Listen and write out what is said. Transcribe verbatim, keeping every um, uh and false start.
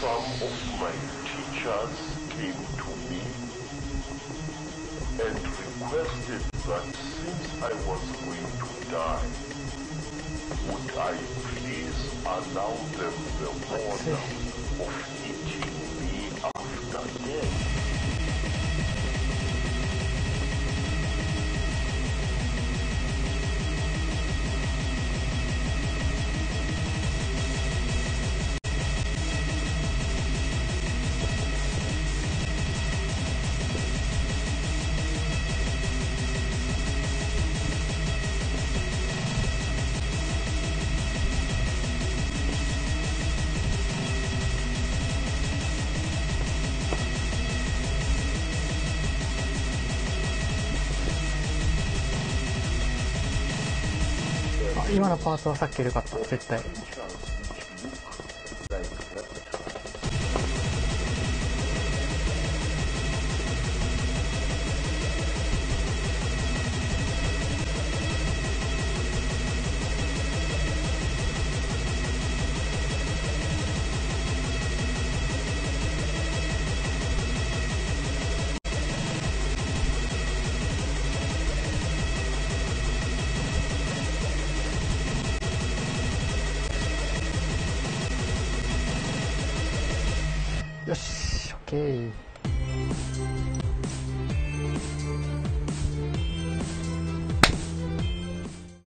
some of my teachers came to me and requested that since I was going to die, would I please allow them the honor of eating me after death. 今のパーツはさっきより良かった、絶対。よし、オッケー。